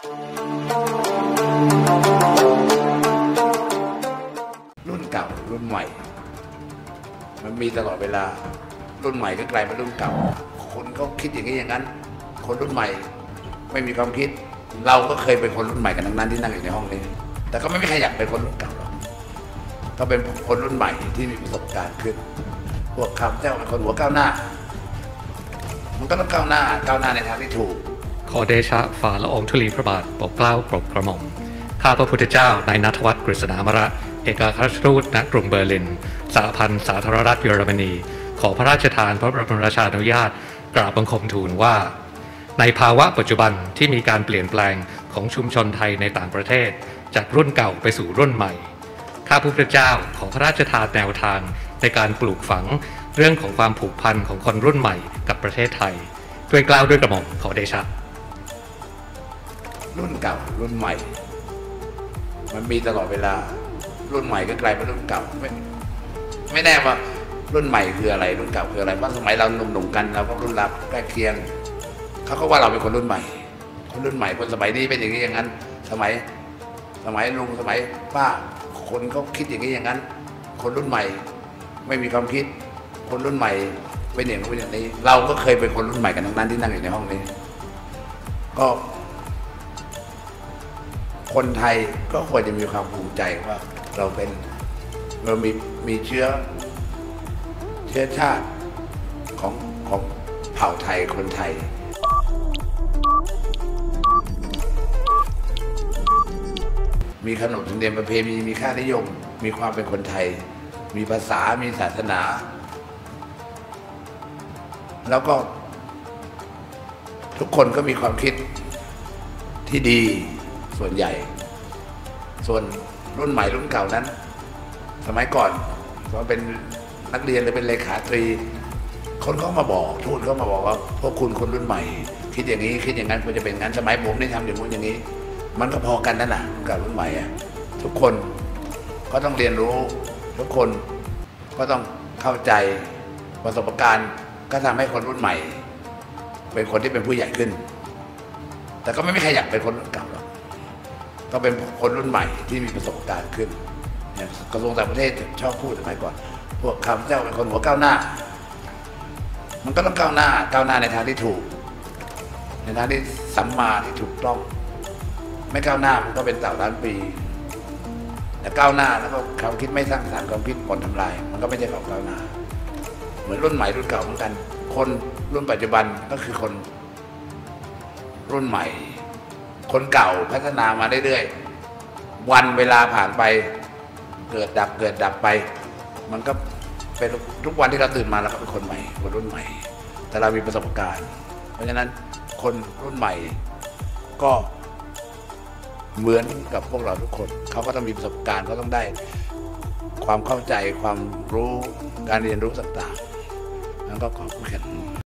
รุ่นเก่ารุ่นใหม่มันมีตลอดเวลารุ่นใหม่ก็กลายเป็นรุ่นเก่าคนเขาคิดอย่างนี้อย่างนั้นคนรุ่นใหม่ไม่มีความคิดเราก็เคยเป็นคนรุ่นใหม่กันทั้งนั้นที่นั่งอยู่ในห้องนี้แต่ก็ไม่มีใครอยากเป็นคนรุ่นเก่าหรอกก็เป็นคนรุ่นใหม่ที่มีประสบการณ์ขึ้นพวกข้าพเจ้าเป็นคนหัวก้าวหน้ามันก็ต้องก้าวหน้าในทางที่ถูกขอเดชะฝ่าละอองธุลีพระบาทโปรดเกล้าโปรดกระหม่อมข้าพระพุทธเจ้านายณัฐวัฒน์กฤษณามระเอกอัครราชทูตณกรุงเบอร์ลินสหพันธ์สาธารณรัฐเยอรมนีขอพระราชทานพระบรมราชานุญาตกราบบังคมทูลว่าในภาวะปัจจุบันที่มีการเปลี่ยนแปลงของชุมชนไทยในต่างประเทศจากรุ่นเก่าไปสู่รุ่นใหม่ข้าพระพุทธเจ้าขอพระราชทานแนวทางในการปลูกฝังเรื่องของความผูกพันของคนรุ่นใหม่กับประเทศไทยด้วยเกล้าด้วยกระหม่อมขอเดชะรุ่นเก่ารุ่นใหม่มันมีตลอดเวลารุ่นใหม่ก็กลายเป็นรุ่นเก่าไม่แน่ว่ารุ่นใหม่คืออะไรรุ่นเก่าคืออะไรเพราะสมัยเราหนุ่มๆกันเราก็รุ่นรับใกล้เคียงเขาก็ว่าเราเป็นคนรุ่นใหม่คนรุ่นใหม่คนสมัยนี้เป็นอย่างนี้อย่างนั้นสมัยลุงสมัยป้าคนเขาคิดอย่างนี้อย่างนั้นคนรุ่นใหม่ไม่มีความคิดคนรุ่นใหม่เป็นอย่างนี้เราก็เคยเป็นคนรุ่นใหม่กันทั้งนั้นที่นั่งอยู่ในห้องนี้ก็คนไทยก็ควรจะมีความภูมิใจว่าเรามีเชื้อชาติของเผ่าไทยคนไทยมีขนบธรรมเนียมประเพณีมีค่านิยมมีความเป็นคนไทยมีภาษามีศาสนาแล้วก็ทุกคนก็มีความคิดที่ดีส่วนใหญ่ส่วนรุ่นใหม่รุ่นเก่านั้นสมัยก่อนพอเป็นนักเรียนหรือเป็นเลขาตรีคนเขามาบอกทูตเขามาบอกว่าพวกคุณคนรุ่นใหม่คิดอย่างนี้คิดอย่างนั้นควรจะเป็นงั้นสมัยผมนี่ทำอย่างนู้นอย่างนี้มันก็พอกันนั่นแหละกับรุ่นใหม่ทุกคนก็ต้องเรียนรู้ทุกคนก็ต้องเข้าใจประสบการณ์ก็ทำให้คนรุ่นใหม่เป็นคนที่เป็นผู้ใหญ่ขึ้นแต่ก็ไม่มีใครอยากเป็นคนรุ่นเก่าหรอกก็เป็นคนรุ่นใหม่ที่มีประสบการณ์ขึ้นเนี่ยกระทรวงต่างประเทศชอบพูดสมัยก่อนพวกข้าพเจ้าเป็นคนหัวก้าวหน้ามันก็ต้องก้าวหน้าในทางที่ถูกในทางที่สัมมาที่ถูกต้องไม่ก้าวหน้ามันก็เป็นเต่าล้านปีแต่ก้าวหน้าแล้วก็ความคิดไม่สร้างสรรค์ความคิดผลทำลายมันก็ไม่ใช่ของก้าวหน้าเหมือนรุ่นใหม่รุ่นเก่าเหมือนกันคนรุ่นปัจจุบันก็คือคนรุ่นใหม่คนเก่าพัฒนามาเรื่อยๆวันเวลาผ่านไปเกิดดับไปมันก็เป็นทุกวันที่เราตื่นมาเราก็เป็นคนใหม่คนรุ่นใหม่แต่เรามีประสบการณ์เพราะฉะนั้นคนรุ่นใหม่ก็เหมือนกับพวกเราทุกคนเขาก็ต้องมีประสบการณ์เขาต้องได้ความเข้าใจความรู้การเรียนรู้ต่างๆนั้นก็ขอบคุณ